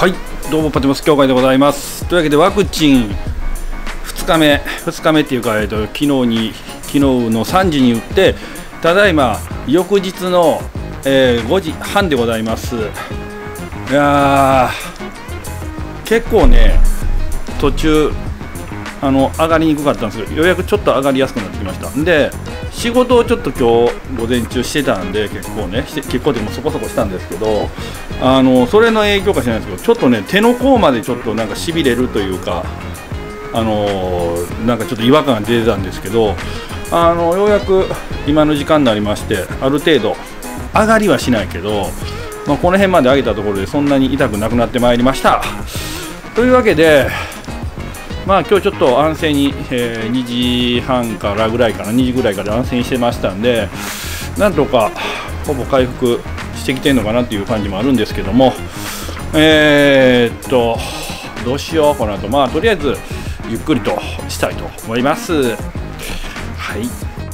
はい、どうもパティモス協会でございます。というわけでワクチン2日目っていうか、昨日の3時に打って、ただいま翌日の、5時半でございます。いやー、結構ね、途中上がりにくかったんですけど、ようやくちょっと上がりやすくなってきました。で、仕事をちょっと今日午前中してたんで、結構でもそこそこしたんですけど、それの影響か知らないですけど、ちょっとね、手の甲までちょっとなんかしびれるというか、なんかちょっと違和感が出てたんですけど、ようやく今の時間になりまして、ある程度上がりはしないけど、この辺まで上げたところでそんなに痛くなくなってまいりました。というわけで、今日ちょっと安静に、2時半からぐらいかな、2時ぐらいから安静にしてましたんで、なんとかほぼ回復してきてるのかなっていう感じもあるんですけども、どうしようこの後、とりあえずゆっくりとしたいと思います。はい。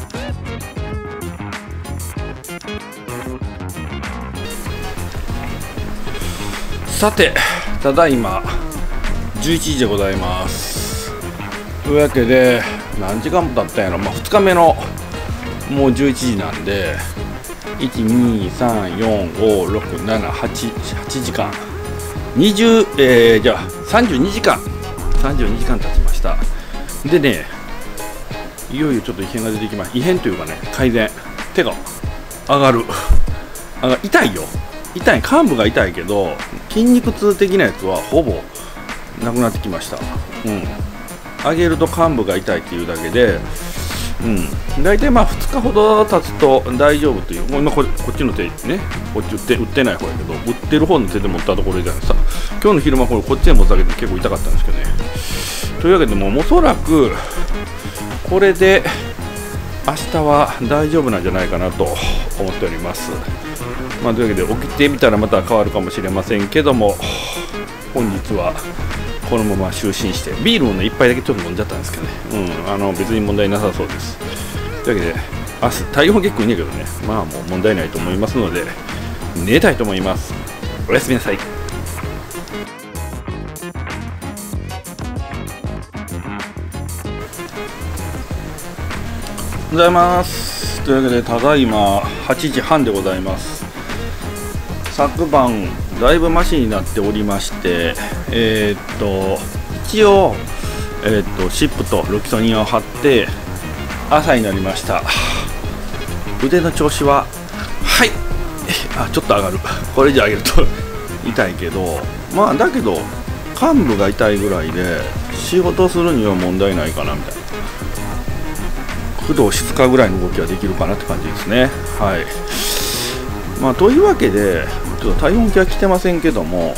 さて、ただいま11時でございます。というわけで、何時間も経ったんやろ、2日目のもう11時なんで、1、2、3、4、5、6、7、8時間、じゃあ32時間経ちました。でね、いよいよちょっと異変が出てきました。異変というかね、改善、手が上がる、痛いよ、痛い、患部が痛いけど、筋肉痛的なやつはほぼなくなってきました。上げると患部が痛いっていうだけで、大体2日ほど経つと大丈夫という、もう今こっちの手ね、こっち打ってない方やけど、打ってる方の手で持ったところじゃないですか。今日の昼間こっちで持つだけで結構痛かったんですけどね。というわけで、もうおそらくこれで明日は大丈夫なんじゃないかなと思っております。というわけで、起きてみたらまた変わるかもしれませんけども、本日はこのまま就寝して、ビールをね、1杯だけちょっと飲んじゃったんですけどね、別に問題なさそうです。というわけで、明日、体温結構いいんだけどね、もう問題ないと思いますので、寝たいと思います。おやすみなさい。おはようございます。というわけで、ただいま8時半でございます。昨晩だいぶマシになっておりまして、一応、シップとロキソニンを貼って朝になりました。腕の調子はちょっと上がる。これ以上上げると痛いけど、だけど患部が痛いぐらいで仕事するには問題ないかなみたいな、工藤静香ぐらいの動きはできるかなって感じですね。はい。というわけで、ちょっと体温計は来てませんけども、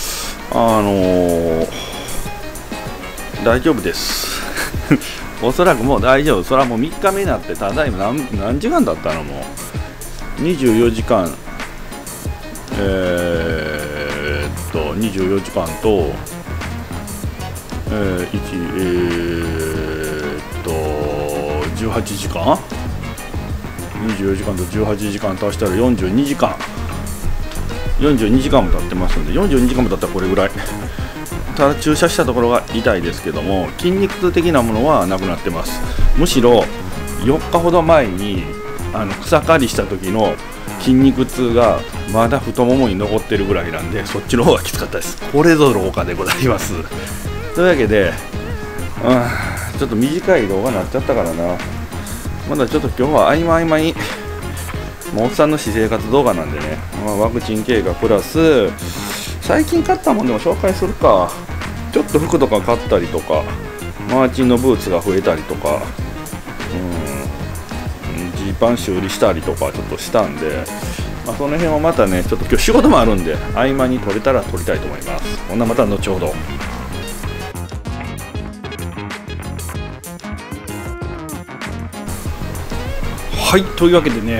大丈夫ですおそらくもう大丈夫。それはもう3日目になって、ただいま何時間だったの、もう24時間、24時間と、18時間、24時間と18時間足したら42時間も経ってますので、42時間も経ったらこれぐらい。ただ注射したところが痛いですけども、筋肉痛的なものはなくなってます。むしろ4日ほど前に草刈りした時の筋肉痛がまだ太ももに残ってるぐらいなんで、そっちの方がきつかったです。これぞ老化でございます。というわけで、ちょっと短い動画になっちゃったからな。まだちょっと今日は合間に、おっさんの私生活動画なんでね、ワクチン経過プラス最近買ったもんでも紹介するか。ちょっと服とか買ったりとか、マーチンのブーツが増えたりとか、ジーパン修理したりとかちょっとしたんで、その辺はまたね、ちょっと今日仕事もあるんで、合間に撮れたら撮りたいと思います。ほんなまた後ほど。はい、というわけでね、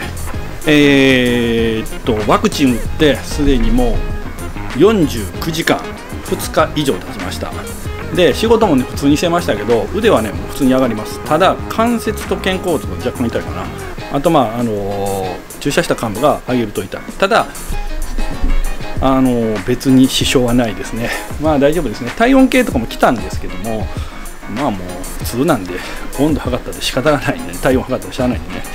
ワクチン打ってすでにもう49時間、2日以上経ちました。で、仕事もね、普通にしてましたけど、腕はね、もう普通に上がります。ただ、関節と肩甲骨が若干痛いかな。あと、注射した患部が上げると痛い。ただ、 別に支障はないですね。まあ大丈夫ですね。体温計とかも来たんですけども、まあもう普通なんで、温度測ったら仕方がないんで、体温測ったらしゃあないんでね。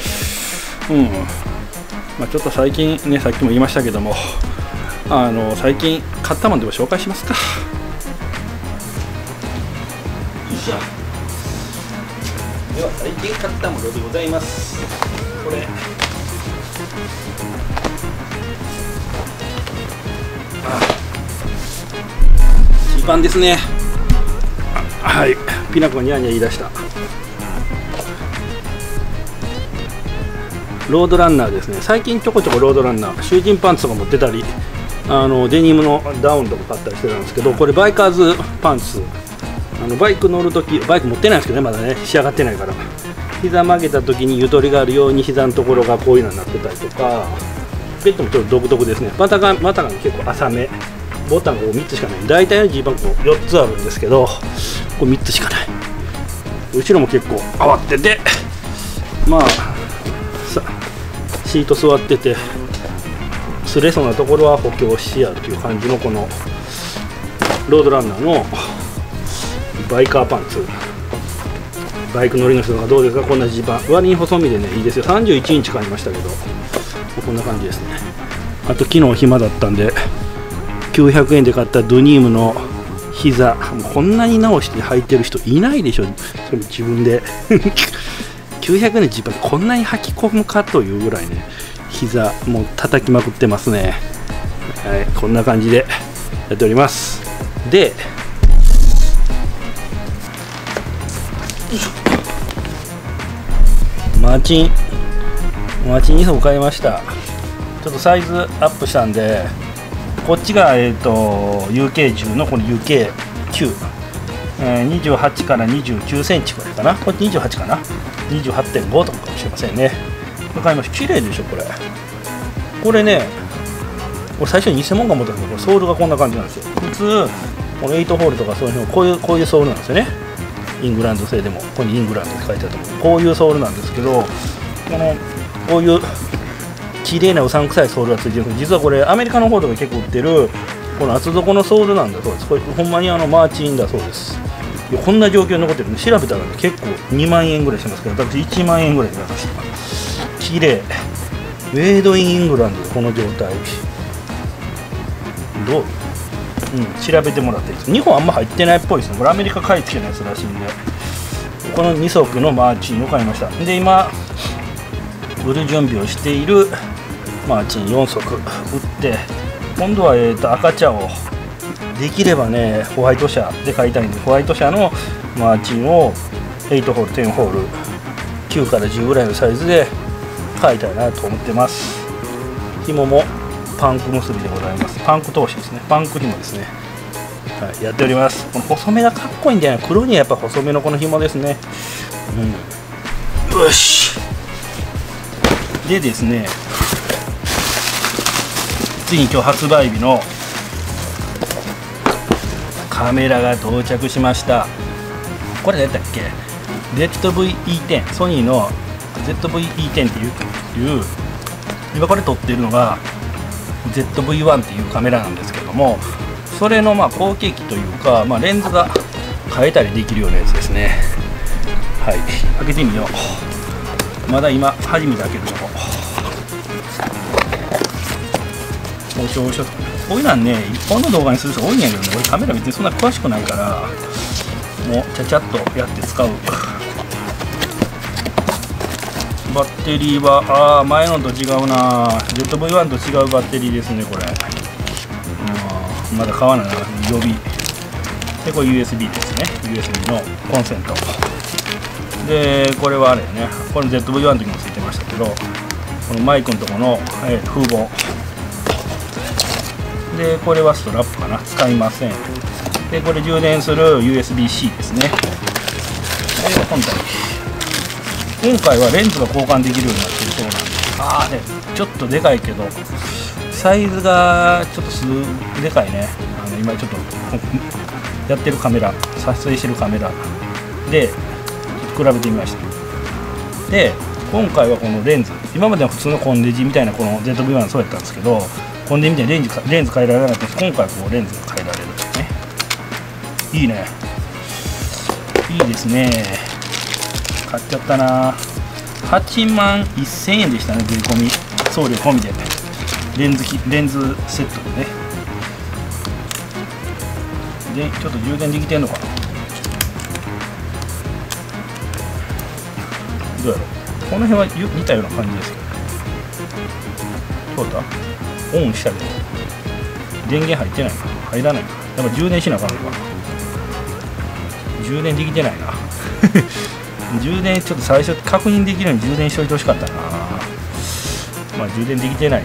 まあ、ちょっと最近ね、さっきも言いましたけども、最近買ったものでも紹介しますか。よいしょ。では最近買ったものでございます。これジーパンですね。はい、ピナコがニャーニャー言い出した。ロードランナーですね。最近ちょこちょこロードランナー、囚人パンツとか持ってたり、デニムのダウンとか買ったりしてたんですけど、これバイカーズパンツ、バイク乗るとき、バイク持ってないんですけどね、まだね、仕上がってないから、膝曲げたときにゆとりがあるように膝のところがこういうのになってたりとか、ペットもちょっと独特ですね。股が結構浅め、ボタンが3つしかない。大体のジーパンこう4つあるんですけど、これ3つしかない。後ろも結構慌てて、まあシート座ってて擦れそうなところは補強してやるという感じの、このロードランナーのバイカーパンツ。バイク乗りの人がどうですか、こんなジーパン。割に細身でね、いいですよ。31インチ買いましたけど、こんな感じですね。あと昨日暇だったんで900円で買ったドニームの膝、こんなに直して履いてる人いないでしょ、それも自分で900円のジーパンこんなに履き込むかというぐらいね、膝もう叩きまくってますね。はい、こんな感じでやっております。で、マーチン2足買いました。ちょっとサイズアップしたんで、こっちがUK10 のこの UK9、28から29センチくらいかな。こっち28かな、28.5 とかかもしれませんね。これ買いました。綺麗でしょこれ。これね、俺最初に偽物か思ったけど、これソールがこんな感じなんですよ。普通この8ホールとかそういうのこういうソールなんですよね。イングランド製でも、ここにイングランドって書いてあると思う。こういうソールなんですけど、こういう綺麗なうさんくさいソールがついてるんです。実はこれアメリカの方とか結構売ってるこの厚底のソールなんだそうです。これほんまにマーチンだそうです。いやこんな状況に残ってるんで、調べたら、ね、結構2万円ぐらいしますけど、私1万円ぐらいで買いました。綺麗、メイドインイングランドでこの状態どう、調べてもらっていいです。日本あんま入ってないっぽいですね。これアメリカ買い付けのやつらしいんで、この2足のマーチンを買いました。で今売る準備をしているマーチン4足売って、今度は赤茶をできればねホワイト車で買いたいんで、ホワイト車のマーチンを8ホール10ホール9から10ぐらいのサイズで買いたいなと思ってます。紐もパンク結びでございます。パンク通しですね。パンク紐ですね。はい、やっております。この細めがかっこいいんだよね。黒にはやっぱ細めのこの紐ですね。よし。でですね、次に今日発売日のカメラが到着しました。これ何だったっけ、 ZV-E10、 ソニーの ZV-E10 っていう今これ撮ってるのが ZV-1 っていうカメラなんですけども、それの後継機というか、レンズが変えたりできるようなやつですね。はい、開けてみよう。まだ今初めて開けるのもこういうのはね、一本の動画にする人多いんやけどね、俺カメラ別にそんな詳しくないから、もうちゃちゃっとやって使う。バッテリーは前のと違うな、 ZV-1 と違うバッテリーですねこれ。まだ買わないな、予備で、これ USB ですね。 USB のコンセントで、これはあれね、これ ZV-1 の時もついてましたけど、このマイクのところの風防で、これはストラップかな、使いません。でこれ充電する USB-C ですね。で今回はレンズが交換できるようになっているそうなんで、ちょっとでかいけどサイズがちょっとでかいね。今ちょっとやってるカメラ、撮影してるカメラで比べてみました。で今回はこのレンズ、今までは普通のコンデジみたいなこの ZV-1 そうやったんですけど、 コンデみたいにレンズ変えられなかったです。今回はこうレンズが変えられるんですね。いいね、いいですね。買っちゃったな。8万1000円でしたね、税込み送料込みで。レンズセットでね。でちょっと充電できてんのかな。どうやろう、この辺は似たような感じですけど。そうだ、オンしたけど電源入ってないか、入らないか。やっぱ充電しなあかんのかな。充電できてないな充電ちょっと最初確認できるように充電しといてほしかったな。まあ充電できてない。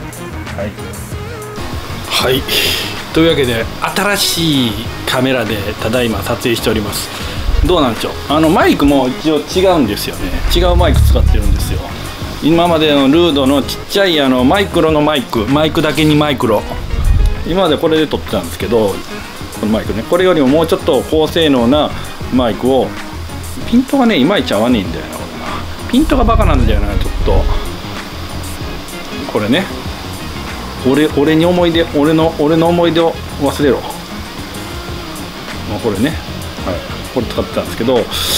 はい、というわけで新しいカメラでただいま撮影しております。どうなんでしょう、マイクも一応違うんですよね。違うマイク使ってるんですよ。今までのルードのちっちゃいマイクロのマイクだけにマイクロ、今までこれで撮ってたんですけど、このマイクね、これよりももうちょっと高性能なマイクを、ピントがねいまいち合わねえんだよな、これな。ピントがバカなんだよな、ちょっとこれね。俺の思い出を忘れろ。これね、はい、これ使ってたんですけど、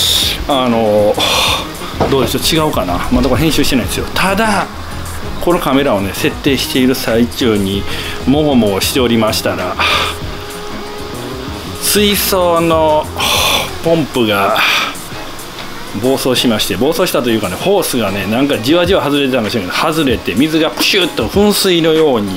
どうでしょう、違うかな。まだこれ編集してないんですよ。ただこのカメラをね設定している最中にもごもごしておりましたら、水槽のポンプが暴走しまして、暴走したというかね、ホースがねなんかじわじわ外れてたんでしょうけど、外れて水がプシュッと噴水のように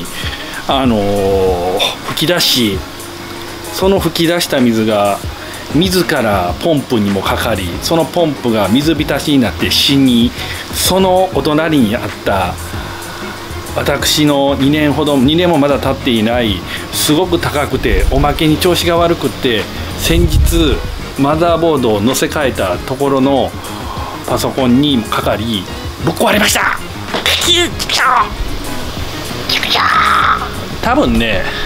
吹き出し、その吹き出した水が自らポンプにもかかり、そのポンプが水浸しになって死に、そのお隣にあった私の2年もまだ経っていない、すごく高くておまけに調子が悪くって、先日マザーボードを乗せ替えたところのパソコンにかかりぶっ壊れました。多分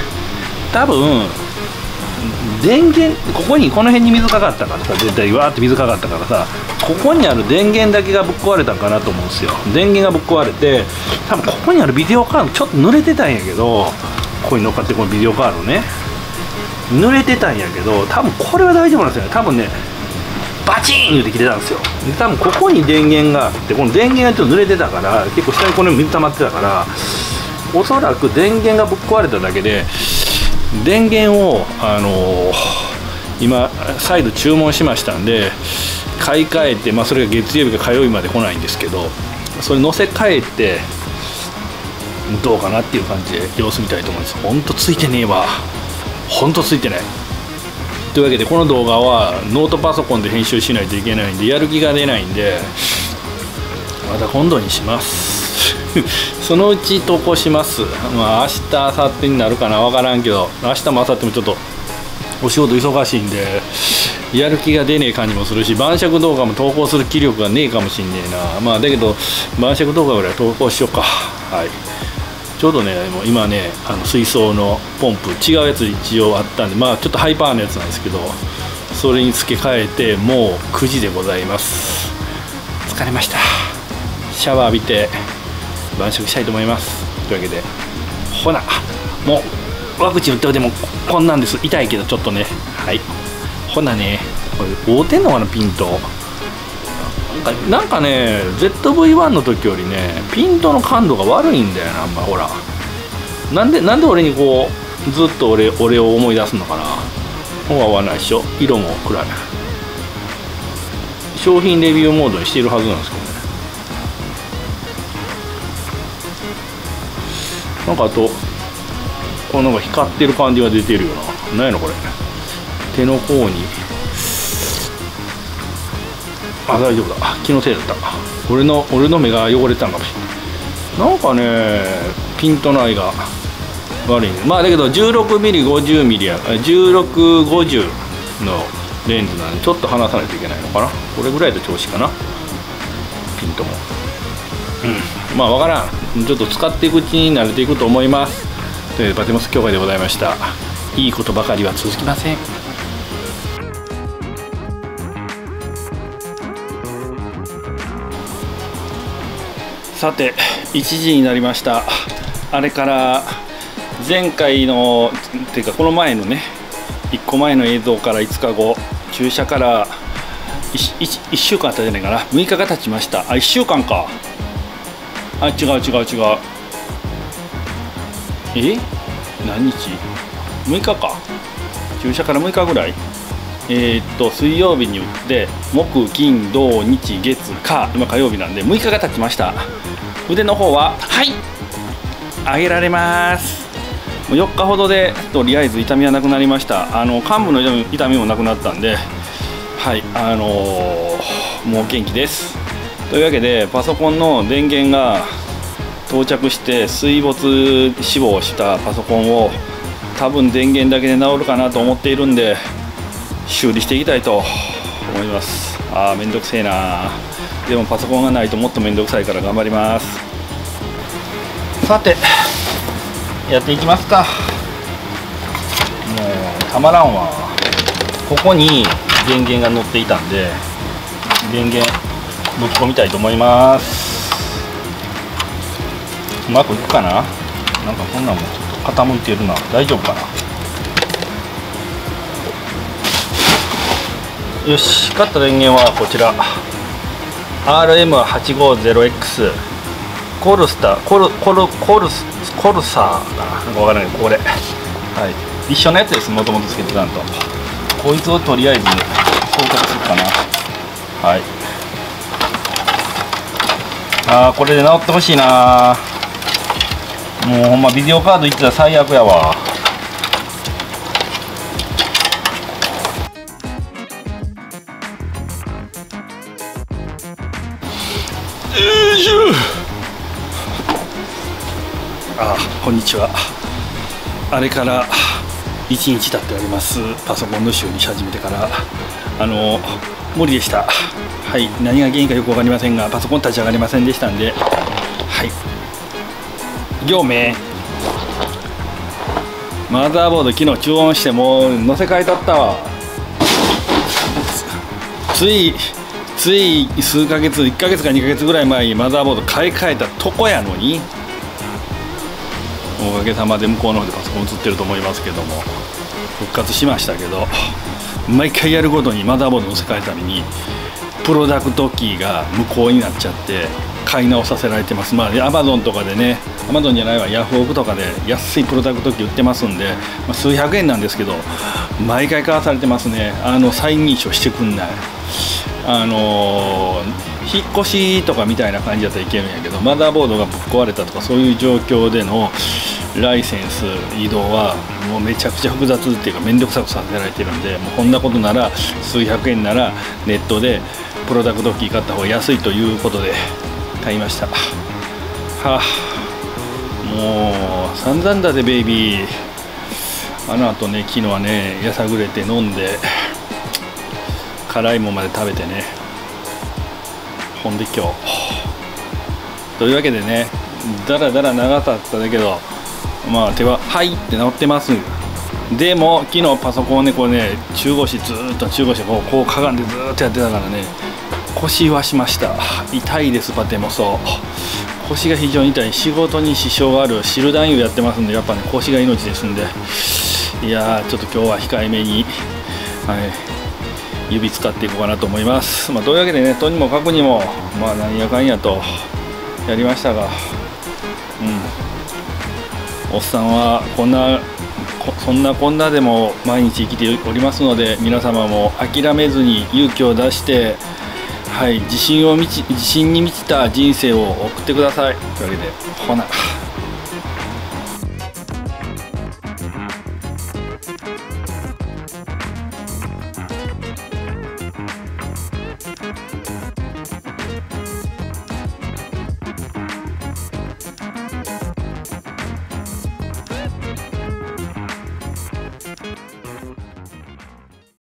電源、この辺に水かかったからさ、絶対わーって水かかったからさ、ここにある電源だけがぶっ壊れたんかなと思うんですよ。電源がぶっ壊れて、多分ここにあるビデオカードちょっと濡れてたんやけど、ここに乗っかってこのビデオカードね濡れてたんやけど、多分これは大丈夫なんですよね。多分ねバチーン言うてきてたんですよ。で多分ここに電源があって、この電源がちょっと濡れてたから、結構下にこの水溜まってたから、おそらく電源がぶっ壊れただけで、電源を今再度注文しましたんで買い替えて、それが月曜日か火曜日まで来ないんですけど、それ乗せ替えてどうかなっていう感じで様子見たいと思います。ほんとついてねえわ、ほんとついてない。というわけでこの動画はノートパソコンで編集しないといけないんで、やる気が出ないんでまた今度にしますそのうち投稿します。明日明後日になるかな分からんけど、明日も明後日もちょっとお仕事忙しいんでやる気が出ねえ感じもするし、晩酌動画も投稿する気力がねえかもしんねえな。だけど晩酌動画ぐらい投稿しようか。はい、ちょうどねもう今ね水槽のポンプ違うやつ一応あったんで、ちょっとハイパーのやつなんですけど、それに付け替えてもう9時でございます。疲れました。シャワー浴びて晩酌したいと思います。というわけでほな、もうワクチン打っておいてもこんなんです。痛いけどちょっとね。はい、ほなね、これ合うてんのかな、ピント。なんかね ZV-1 の時よりねピントの感度が悪いんだよな。ほらなんで俺にこうずっと俺を思い出すのかな。ほうは合わないでしょ。色も暗い。商品レビューモードにしているはずなんですけどね。なんかあとなんか光ってる感じが出てるよな。何やのこれ。手の甲に大丈夫だ。気のせいだった。俺の目が汚れてたんかもしれない。なんかねピントの合いが悪いね。だけど 16mm50mm や1650のレンズなんでちょっと離さないといけないのかな。これぐらいで調子かな、ピントも。分からん。ちょっと使っていくうちに慣れていくと思います。というわけでバテモス協会でございました。いいことばかりは続きません。さて1時になりました。あれから前回のっていうかこの前のね1個前の映像から5日後、注射から 1週間経ったじゃないかな、6日が経ちました。あ、1週間か。あ、違う。何日 ?6 日か。注射から6日ぐらい。水曜日に打って木金土日月火、今火曜日なんで6日が経ちました。腕の方は上げられます。4日ほどでとりあえず痛みはなくなりました。患部の痛みもなくなったんで、もう元気です。というわけでパソコンの電源が到着して水没死亡したパソコンを多分電源だけで治るかなと思っているんで修理していきたいと思います。めんどくせえな。でもパソコンがないともっとめんどくさいから頑張ります。さてやっていきますか。もうたまらんわ。ここに電源が乗っていたんで電源ぶっ込みたいと思います。うまくいくかな。なんかこんなんもちょっと傾いてるな。大丈夫かな。よし、買った電源はこちら RM850X コルサーかな、なんかわからないけどこれ、一緒のやつです。もともとつけてたんと。こいつをとりあえず装着するかな。これで直ってほしいな。もうほんまビデオカードいったら最悪やわ。こんにちは。あれから1日経っております。パソコンの修理し始めてから無理でした。何が原因かよく分かりませんがパソコン立ち上がりませんでしたんで、業名マザーボード昨日注文してもう載せ替えたったわ。つい数ヶ月、1ヶ月か2ヶ月ぐらい前にマザーボード買い替えたとこやのに、おかげさまで向こうの方でパソコン映ってると思いますけども復活しましたけど、毎回やるごとにマザーボード載せ替えるためにプロダクトキーが無効になっちゃって買い直させられてます。アマゾンとかでね、アマゾンじゃないわ、ヤフオクとかで安いプロダクトキー売ってますんで、数百円なんですけど毎回買わされてますね。再認証してくんない。引っ越しとかみたいな感じだったらいけるんやけど、マザーボードがぶっ壊れたとかそういう状況でのライセンス移動はもうめちゃくちゃ複雑っていうか面倒くさくさせられてるんで、もうこんなことなら数百円ならネットでプロダクトキー買った方が安いということで買いました。もう散々だぜベイビー。後ね、昨日はねやさぐれて飲んで辛いもんまで食べてね、ほんで今日というわけでね、だらだら長かっただけど手はって治ってます。でも昨日パソコンをねこれね中腰ずーっと中腰こうかがんでずーっとやってたからね腰はしました。痛いです。パテもそう腰が非常に痛い。仕事に支障があるシル男優やってますんで、やっぱね腰が命ですんで、いやーちょっと今日は控えめに指使っていこうかなと思います。というわけでね、とにもかくにも何やかんやとやりましたが、おっさんはそんなこんなでも毎日生きておりますので、皆様も諦めずに勇気を出して自信に満ちた人生を送ってください。というわけでほな。